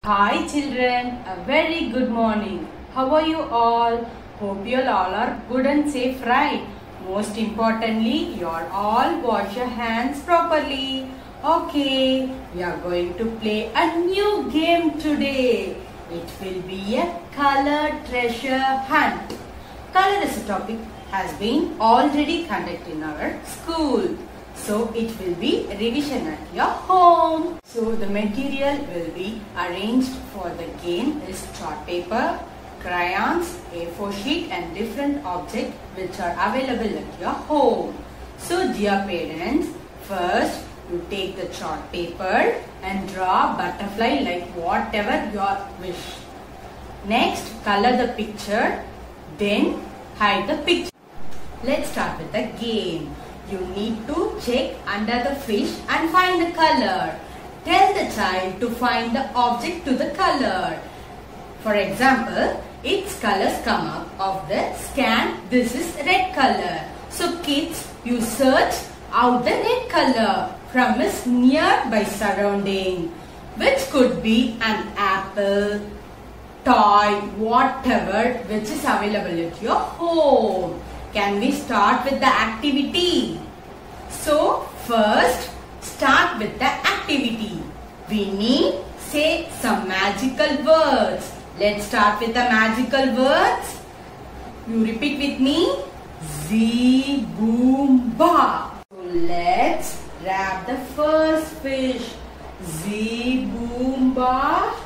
Hi children, a very good morning. How are you all? Hope you all are good and safe, right? Most importantly, you all wash your hands properly. Okay, we are going to play a new game today. It will be a color treasure hunt. Color as a topic has been already conducted in our school. So it will be revision at your home. So the material will be arranged for the game is chart paper, crayons, A4 sheet and different objects which are available at your home. So dear parents, first you take the chart paper and draw butterfly like whatever your wish. Next color the picture, then hide the picture. Let's start with the game. You need to check under the fish and find the color. Tell the child to find the object to the color. For example, its colors come up of the scan. This is red color. So kids, you search out the red color from its nearby surrounding, which could be an apple, toy, whatever which is available at your home. Can we start with the activity? So first start with the activity. We need say some magical words. Let's start with the magical words. You repeat with me. Z, boom, ba. So let's grab the first fish. Z, boom, ba.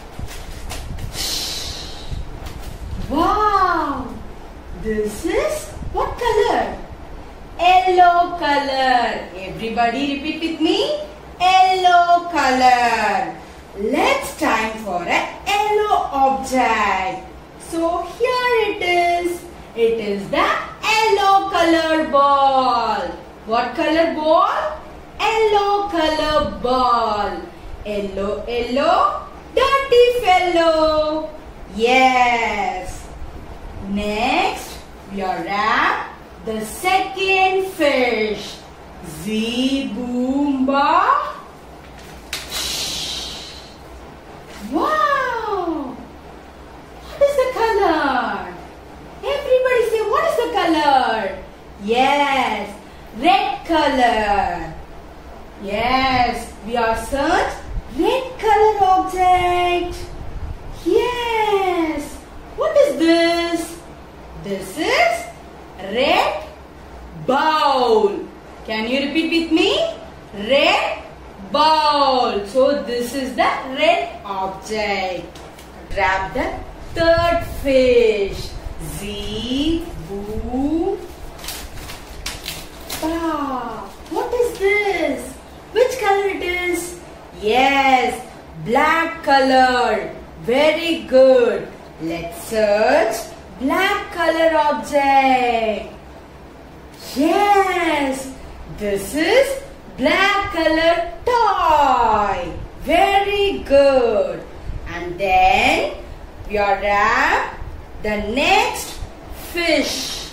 Wow! This is what color? Yellow color. Everybody repeat with me. Yellow color. Let's time for a yellow object. So here it is. It is the yellow color ball. What color ball? Yellow color ball. Yellow, yellow, dirty fellow. Yes. Next, we are at the second fish. Z, boom, ba. Wow! What is the color? Everybody say, what is the color? Yes, red color. Yes, we are search red color object. Yes. What is this? This is red bowl. Can you repeat with me? Red bowl. So this is the red object. Grab the third fish. Z, boo, ba. What is this? Which color it is? Yes, black color. Very good. Let's search black color object. Yes, this is black color toy. Very good. And then we are at the next fish.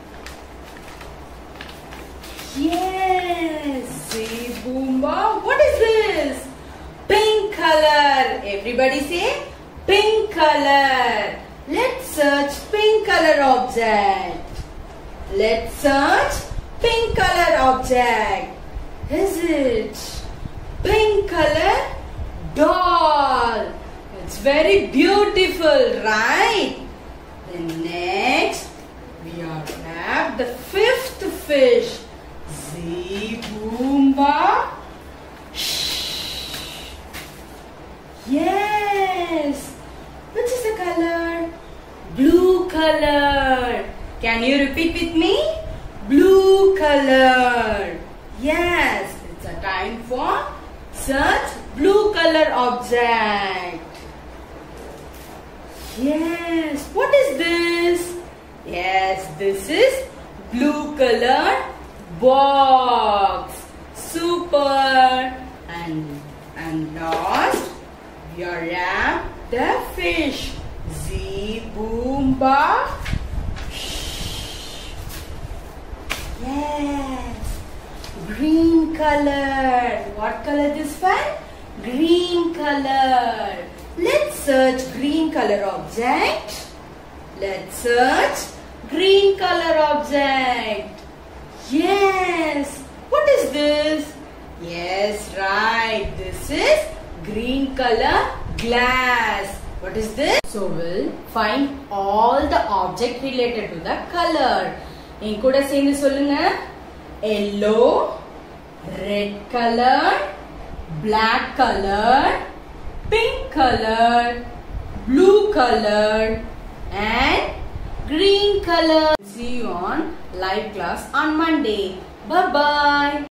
Yes, see, Boomba. What is this? Pink color. Everybody say pink color. Let's search pink color object. Let's search pink color object. Is it pink color doll? It's very beautiful, right? Then next we are at the fifth fish. Z, boomba. Yes. Which is the color? Blue color. Can you repeat with me? Blue color. Yes, it's a time for search blue color object. Yes, what is this? Yes, this is blue color box. Super. And last we are at the fish. Z, boomba. Yes. Green color. What color this one? Green color. Let's search green color object. Let's search green color object. Yes. What is this? Yes, right. This is green color glass. What is this? So we'll find all the object related to the color. என் கூட சேர்ந்து சொல்லுங்க. Yellow, red color, black color, pink color, blue color and green color. See you on live class on Monday. Bye bye.